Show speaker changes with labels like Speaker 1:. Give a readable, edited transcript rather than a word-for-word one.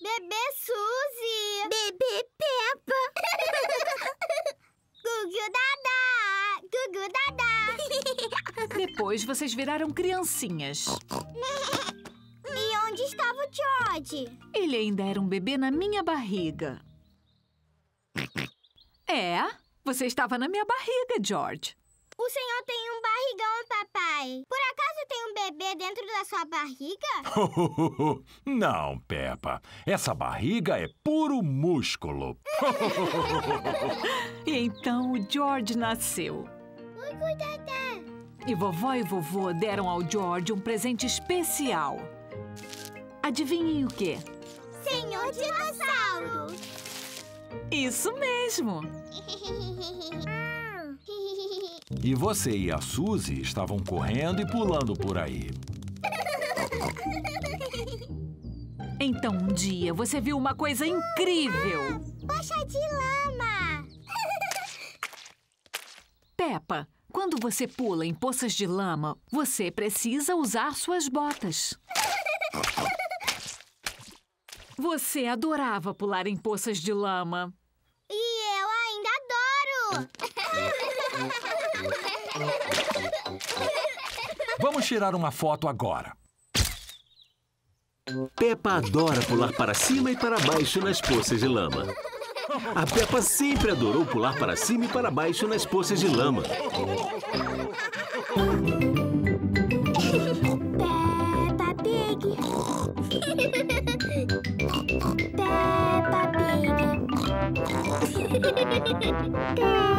Speaker 1: Bebê Suzy! Bebê Peppa! Gugu Dadá! Gugu Dadá!
Speaker 2: Depois vocês viraram criancinhas.
Speaker 1: E onde estava o George?
Speaker 2: Ele ainda era um bebê na minha barriga. É, você estava na minha barriga, George.
Speaker 1: O senhor tem um barrigão, papai. Por acaso tem um bebê dentro da sua barriga?
Speaker 3: Não, Peppa. Essa barriga é puro músculo.
Speaker 2: E então o George nasceu.
Speaker 1: Gugu Dadá!
Speaker 2: E vovó e vovô deram ao George um presente especial. Adivinhem o quê?
Speaker 1: Senhor Dinossauro!
Speaker 2: Isso mesmo!
Speaker 3: E você e a Suzy estavam correndo e pulando por aí.
Speaker 2: Então um dia você viu uma coisa incrível.
Speaker 1: Poxa de lama!
Speaker 2: Peppa, quando você pula em poças de lama, você precisa usar suas botas. Você adorava pular em poças de lama.
Speaker 1: E eu ainda adoro!
Speaker 3: Vamos tirar uma foto agora.
Speaker 4: Peppa adora pular para cima e para baixo nas poças de lama. A Peppa sempre adorou pular para cima e para baixo nas poças de lama.
Speaker 1: Peppa Pig! Peppa Pig!